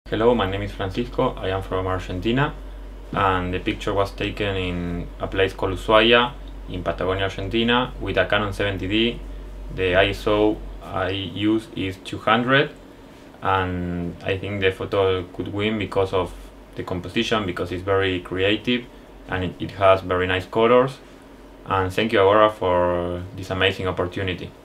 Hello, my name is Francisco. I am from Argentina, and the picture was taken in a place called Ushuaia in Patagonia, Argentina, with a Canon 70D. The ISO I use is 200, and I think the photo could win because of the composition, because it's very creative and it has very nice colors. And thank you, Agora, for this amazing opportunity.